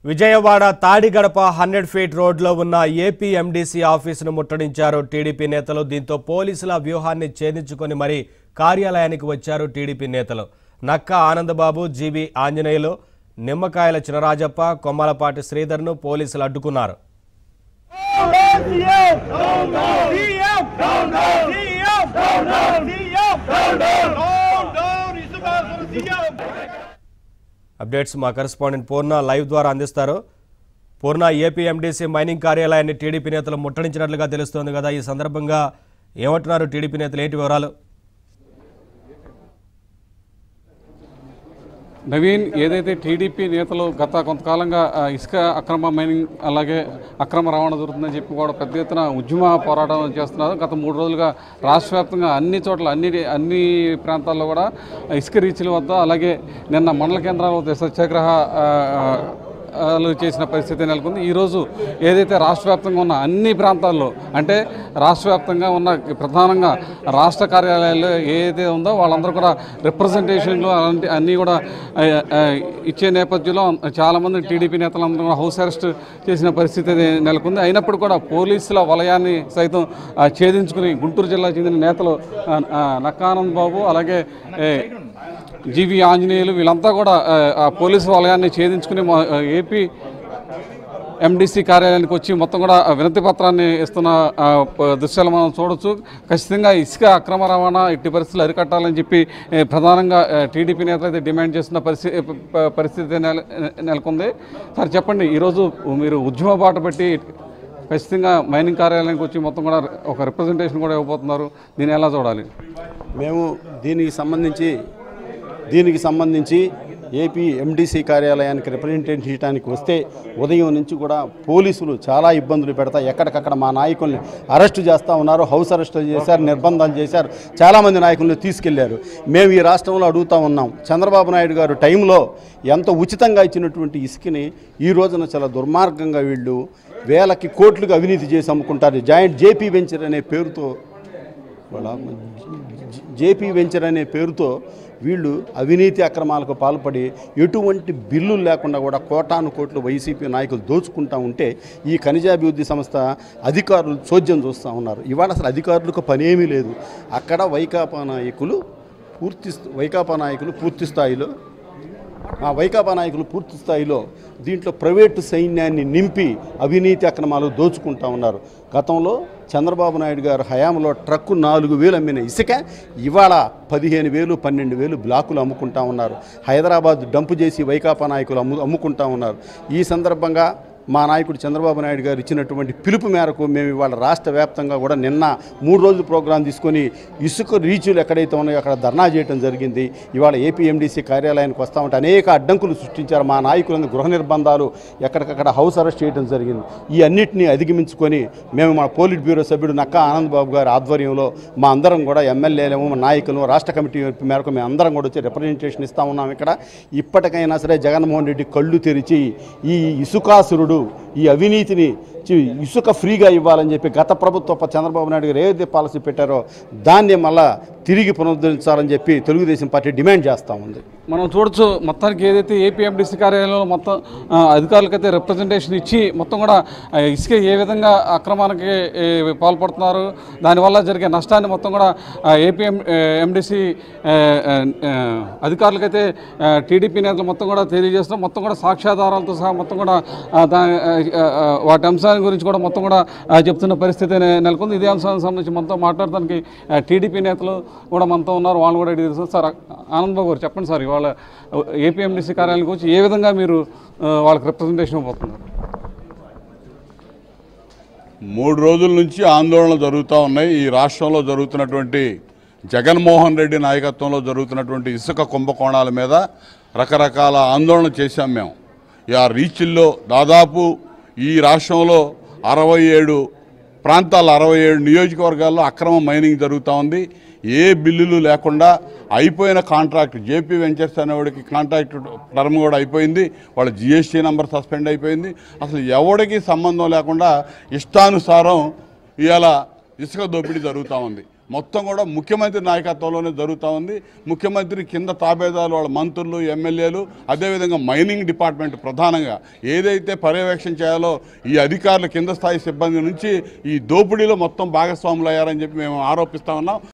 Vijayawada Tadigadapa 100 feet రోడ్లో ఉన్న APMDC ఆఫీసును ముట్టడించారు TDP నేతలు. దీంతో పోలీసుల వ్యూహాన్ని ఛేదించుకొని మరి కార్యాలయానికి వచ్చారు టీడీపీ నేతలు. నక్క ఆనందబాబు, జీవి ఆంజనేయులు, నిమ్మకాయల చినరాజప్ప, కొమ్మలపాటి శ్రీధర్ను పోలీసులు అడ్డుకున్నారు. అప్డేట్స్ మా కరెస్పాండెంట్ పూర్ణ లైవ్ ద్వారా అందిస్తారు. పూర్ణ, APMDC మైనింగ్ కార్యాలయాన్ని టీడీపీ నేతలు ముట్టడించినట్లుగా తెలుస్తోంది కదా, ఈ సందర్భంగా ఏమంటున్నారు టీడీపీ నేతలు, ఏంటి వివరాలు? నవీన్, ఏదైతే టీడీపీ నేతలు గత కొంతకాలంగా ఇసుక అక్రమ మైనింగ్ అలాగే అక్రమ రవాణా జరుగుతుందని చెప్పి కూడా పెద్ద ఎత్తున ఉద్యమ పోరాటం చేస్తున్నారు. గత 3 రోజులుగా రాష్ట్ర వ్యాప్తంగా అన్ని చోట్ల అన్ని ప్రాంతాల్లో కూడా ఇసుక రీచ్ల వద్ద అలాగే నిన్న మండల కేంద్రాల వద్ద సత్యాగ్రహ చేసిన పరిస్థితి నెలకొంది. ఈరోజు ఏదైతే రాష్ట్ర వ్యాప్తంగా ఉన్న అన్ని ప్రాంతాల్లో, అంటే రాష్ట్ర వ్యాప్తంగా ఉన్న ప్రధానంగా రాష్ట్ర కార్యాలయాల్లో ఏదైతే ఉందో వాళ్ళందరూ కూడా రిప్రజెంటేషన్లు అలాంటి అన్నీ కూడా ఇచ్చే నేపథ్యంలో చాలామంది టీడీపీ నేతలందరూ కూడా హౌస్ అరెస్ట్ చేసిన పరిస్థితి నెలకొంది. అయినప్పుడు కూడా పోలీసుల వలయాన్ని సైతం ఛేదించుకుని గుంటూరు జిల్లా చెందిన నేతలు నక్కానంద్ బాబు అలాగే జీవి ఆంజనేయులు వీళ్ళంతా కూడా పోలీసు వలయాన్ని ఛేదించుకుని APMDC కార్యాలయానికి వచ్చి మొత్తం కూడా వినతి పత్రాన్ని ఇస్తున్న దృశ్యాలు మనం చూడొచ్చు. ఖచ్చితంగా ఇసుక అక్రమ రవాణా ఎట్టి పరిస్థితులు అరికట్టాలని చెప్పి ప్రధానంగా టీడీపీ నేతలు అయితే డిమాండ్ చేస్తున్న పరిస్థితి నెలకొంది. సార్ చెప్పండి, ఈరోజు మీరు ఉద్యమ బాట పెట్టి ఖచ్చితంగా మైనింగ్ కార్యాలయానికి వచ్చి మొత్తం కూడా ఒక రిప్రజెంటేషన్ కూడా ఇవ్వబోతున్నారు, దీన్ని ఎలా చూడాలి? మేము దీనికి సంబంధించి APMDC కార్యాలయానికి రిప్రజెంటేషన్ చేయడానికి వస్తే ఉదయం నుంచి కూడా పోలీసులు చాలా ఇబ్బందులు పెడతా ఎక్కడికక్కడ మా నాయకుల్ని అరెస్టు చేస్తూ ఉన్నారు. హౌస్ అరెస్టు చేశారు, నిర్బంధాలు చేశారు, చాలామంది నాయకుల్ని తీసుకెళ్లారు. మేము ఈ రాష్ట్రంలో అడుగుతూ ఉన్నాం, చంద్రబాబు నాయుడు గారు టైంలో ఎంతో ఉచితంగా ఇచ్చినటువంటి ఇసుకని ఈ రోజున చాలా దుర్మార్గంగా వీళ్ళు వేలకి కోట్లుగా అవినీతి చేసి అమ్ముకుంటారు. జేపీ వెంచర్ అనే పేరుతో వీళ్ళు అవినీతి అక్రమాలకు పాల్పడి ఎటువంటి బిల్లులు లేకుండా కూడా కోటాను కోట్లు వైసీపీ నాయకులు దోచుకుంటూ ఉంటే ఈ ఖనిజాభివృద్ధి సంస్థ అధికారులు చోద్యం చూస్తూ ఉన్నారు. ఇవాళ అసలు అధికారులకు పనేమీ లేదు. అక్కడ వైకాపా నాయకులు పూర్తి స్థాయిలో దీంట్లో ప్రైవేటు సైన్యాన్ని నింపి అవినీతి అక్రమాలు దోచుకుంటూ ఉన్నారు. గతంలో చంద్రబాబు నాయుడు గారు హయాంలో ట్రక్కు 4,000 అమ్మిన ఇసుక ఇవాళ 15,000, 12,000 బ్లాకులు అమ్ముకుంటా ఉన్నారు. హైదరాబాద్ డంపు చేసి వైకాపా నాయకులు అమ్ముకుంటా ఉన్నారు. ఈ సందర్భంగా మా నాయకుడు చంద్రబాబు నాయుడు గారు ఇచ్చినటువంటి పిలుపు మేరకు మేము ఇవాళ రాష్ట్ర వ్యాప్తంగా కూడా నిన్న 3 రోజుల ప్రోగ్రాం తీసుకొని ఇసుక రీచులు ఎక్కడైతే ఉన్నాయో అక్కడ ధర్నా చేయడం జరిగింది. ఇవాళ APMDC కార్యాలయానికి వస్తూ ఉంటే అనేక అడ్డంకులు సృష్టించారు. మా నాయకులను గృహ నిర్బంధాలు, ఎక్కడికక్కడ హౌస్ అరెస్ట్ చేయడం జరిగింది. ఈ అన్నింటినీ అధిగమించుకొని మేము మా పోలిట్ బ్యూరో సభ్యుడు నక్కా ఆనందబాబు గారి ఆధ్వర్యంలో మా అందరం కూడా ఎమ్మెల్యేలు, నాయకులు, రాష్ట్ర కమిటీ మేరకు మేము అందరం కూడా వచ్చి రిప్రజెంటేషన్ ఇస్తూ ఉన్నాం. ఇక్కడ ఇప్పటికైనా సరే జగన్మోహన్ రెడ్డి కళ్ళు తెరిచి ఈ ఇసుకాసురుడు, ఈ అవినీతిని ఇసుక ఫ్రీగా ఇవ్వాలని చెప్పి గత ప్రభుత్వ చంద్రబాబు నాయుడు గారు ఏదైతే పాలసీ పెట్టారో దాన్ని మళ్ళా తిరిగి పునరుద్ధరించాలని చెప్పి తెలుగుదేశం పార్టీ డిమాండ్ చేస్తూ ఉంది. మనం చూడొచ్చు, మొత్తానికి ఏదైతే APMDC కార్యాలయంలో మొత్తం అధికారులకైతే రిప్రజెంటేషన్ ఇచ్చి మొత్తం కూడా ఇసుక ఏ విధంగా అక్రమానికి పాల్పడుతున్నారు, దానివల్ల జరిగే నష్టాన్ని మొత్తం కూడా APMDC అధికారులకైతే టీడీపీ నేతలు మొత్తం కూడా తెలియజేస్తున్నాం. మొత్తం కూడా సాక్ష్యాధారాలతో సహా మొత్తం కూడా వాటి అంశాల గురించి కూడా మొత్తం కూడా చెప్తున్న పరిస్థితి నెలకొంది. ఇదే అంశానికి సంబంధించి మనతో మాట్లాడడానికి టీడీపీ నేతలు కూడా మనతో ఉన్నారు, వాళ్ళు కూడా అడిగి సార్. ఆనందబాబు గారు చెప్పండి సార్, ఇవాళ APMDC కార్యాలయానికి వచ్చి ఏ విధంగా మీరు వాళ్ళకి రిప్రజెంటేషన్ ఇవ్వబోతున్నారు? 3 రోజుల నుంచి ఆందోళనలు జరుగుతూ ఉన్నాయి. ఈ రాష్ట్రంలో జరుగుతున్నటువంటి జగన్మోహన్ రెడ్డి నాయకత్వంలో జరుగుతున్నటువంటి ఇసుక కుంభకోణాల మీద రకరకాల ఆందోళన చేశాం మేము. ఆ రీచ్ల్లో దాదాపు ఈ రాష్ట్రంలో 67 ప్రాంతాలు, 67 నియోజకవర్గాల్లో అక్రమ మైనింగ్ జరుగుతూ ఉంది. ఏ బిల్లులు లేకుండా అయిపోయిన కాంట్రాక్ట్, జేపీ వెంచర్స్ అనేవాడికి కాంట్రాక్ట్ టర్మ్ కూడా అయిపోయింది. వాళ్ళ GST నెంబర్ సస్పెండ్ అయిపోయింది. అసలు ఎవడికి సంబంధం లేకుండా ఇష్టానుసారం ఇవాళ ఇసుక దోపిడీ జరుగుతూ ఉంది. మొత్తం కూడా ముఖ్యమంత్రి నాయకత్వంలోనే జరుగుతూ ఉంది. ముఖ్యమంత్రి కింద తాబేదారులు, వాళ్ళ మంత్రులు, ఎమ్మెల్యేలు, అదేవిధంగా మైనింగ్ డిపార్ట్మెంట్ ప్రధానంగా ఏదైతే పర్యవేక్షణ చేయాలో ఈ అధికారులు కింద స్థాయి సిబ్బంది నుంచి ఈ దోపిడీలో మొత్తం భాగస్వాములు అయ్యారని చెప్పి మేము ఆరోపిస్తూ ఉన్నాం.